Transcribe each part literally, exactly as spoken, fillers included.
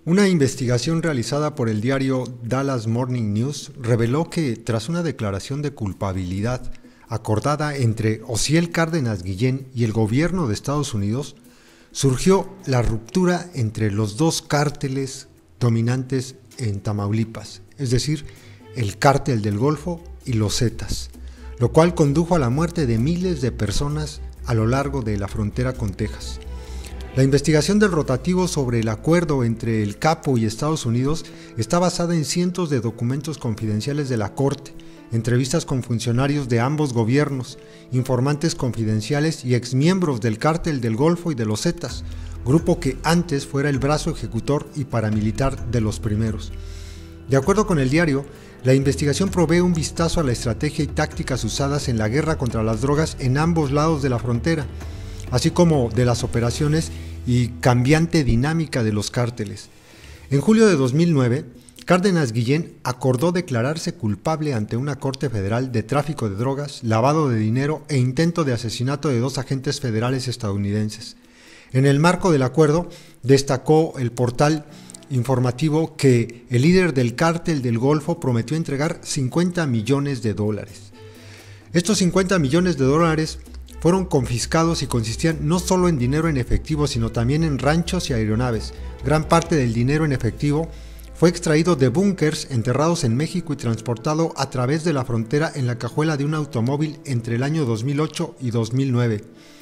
Una investigación realizada por el diario Dallas Morning News reveló que, tras una declaración de culpabilidad acordada entre Osiel Cárdenas Guillén y el gobierno de Estados Unidos, surgió la ruptura entre los dos cárteles dominantes en Tamaulipas, es decir, el Cártel del Golfo y los Zetas, lo cual condujo a la muerte de miles de personas a lo largo de la frontera con Texas. La investigación del rotativo sobre el acuerdo entre el Capo y Estados Unidos está basada en cientos de documentos confidenciales de la Corte, entrevistas con funcionarios de ambos gobiernos, informantes confidenciales y exmiembros del Cártel del Golfo y de los Zetas, grupo que antes fuera el brazo ejecutor y paramilitar de los primeros. De acuerdo con el diario, la investigación provee un vistazo a la estrategia y tácticas usadas en la guerra contra las drogas en ambos lados de la frontera, así como de las operaciones y cambiante dinámica de los cárteles. En julio de dos mil nueve, Cárdenas Guillén acordó declararse culpable ante una corte federal de tráfico de drogas, lavado de dinero e intento de asesinato de dos agentes federales estadounidenses. En el marco del acuerdo, destacó el portal informativo que el líder del Cártel del Golfo prometió entregar cincuenta millones de dólares. Estos cincuenta millones de dólares fueron confiscados y consistían no solo en dinero en efectivo, sino también en ranchos y aeronaves. Gran parte del dinero en efectivo fue extraído de búnkers enterrados en México y transportado a través de la frontera en la cajuela de un automóvil entre el año dos mil ocho y dos mil nueve.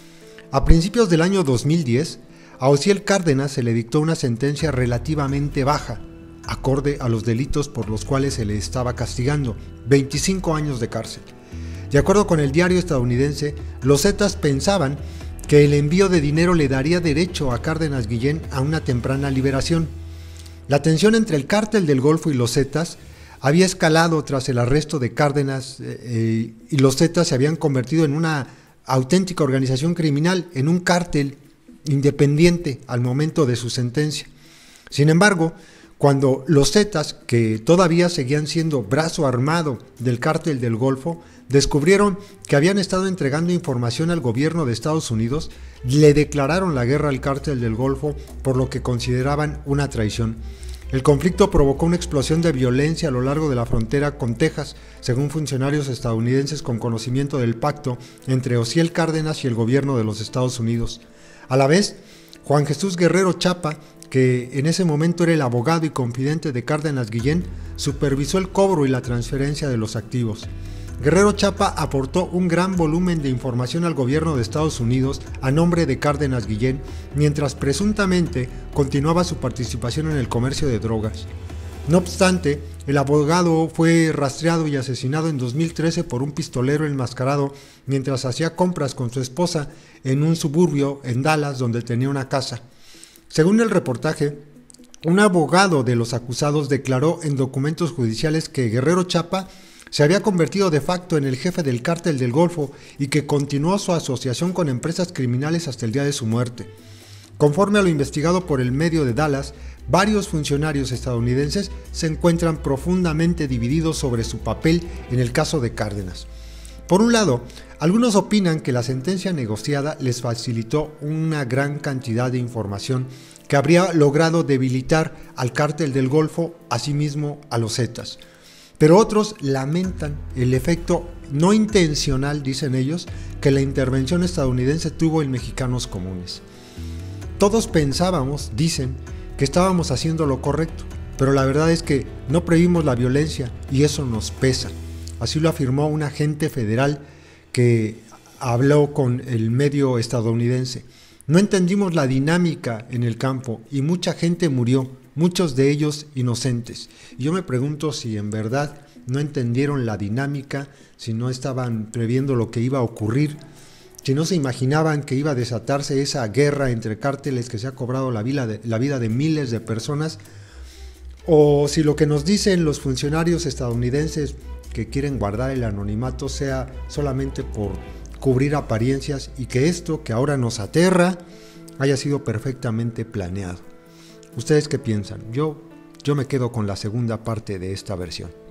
A principios del año dos mil diez, a Osiel Cárdenas se le dictó una sentencia relativamente baja, acorde a los delitos por los cuales se le estaba castigando, veinticinco años de cárcel. De acuerdo con el diario estadounidense, los Zetas pensaban que el envío de dinero le daría derecho a Cárdenas Guillén a una temprana liberación. La tensión entre el Cártel del Golfo y los Zetas había escalado tras el arresto de Cárdenas eh, y los Zetas se habían convertido en una auténtica organización criminal, en un cártel independiente al momento de su sentencia. Sin embargo, cuando los Zetas, que todavía seguían siendo brazo armado del Cártel del Golfo, descubrieron que habían estado entregando información al gobierno de Estados Unidos, le declararon la guerra al Cártel del Golfo por lo que consideraban una traición. El conflicto provocó una explosión de violencia a lo largo de la frontera con Texas, según funcionarios estadounidenses con conocimiento del pacto entre Osiel Cárdenas y el gobierno de los Estados Unidos. A la vez, Juan Jesús Guerrero Chapa, que en ese momento era el abogado y confidente de Cárdenas Guillén, supervisó el cobro y la transferencia de los activos. Guerrero Chapa aportó un gran volumen de información al gobierno de Estados Unidos a nombre de Cárdenas Guillén, mientras presuntamente continuaba su participación en el comercio de drogas. No obstante, el abogado fue rastreado y asesinado en dos mil trece por un pistolero enmascarado mientras hacía compras con su esposa en un suburbio en Dallas donde tenía una casa. Según el reportaje, un abogado de los acusados declaró en documentos judiciales que Guerrero Chapa se había convertido de facto en el jefe del Cártel del Golfo y que continuó su asociación con empresas criminales hasta el día de su muerte. Conforme a lo investigado por el medio de Dallas, varios funcionarios estadounidenses se encuentran profundamente divididos sobre su papel en el caso de Cárdenas. Por un lado, algunos opinan que la sentencia negociada les facilitó una gran cantidad de información que habría logrado debilitar al Cártel del Golfo, asimismo a los Zetas. Pero otros lamentan el efecto no intencional, dicen ellos, que la intervención estadounidense tuvo en mexicanos comunes. Todos pensábamos, dicen, que estábamos haciendo lo correcto, pero la verdad es que no previmos la violencia y eso nos pesa. Así lo afirmó un agente federal que habló con el medio estadounidense. No entendimos la dinámica en el campo y mucha gente murió, muchos de ellos inocentes. Y yo me pregunto si en verdad no entendieron la dinámica, si no estaban previendo lo que iba a ocurrir, si no se imaginaban que iba a desatarse esa guerra entre cárteles que se ha cobrado la vida de, la vida de miles de personas, o si lo que nos dicen los funcionarios estadounidenses que quieren guardar el anonimato sea solamente por cubrir apariencias y que esto que ahora nos aterra haya sido perfectamente planeado. ¿Ustedes qué piensan? Yo, yo me quedo con la segunda parte de esta versión.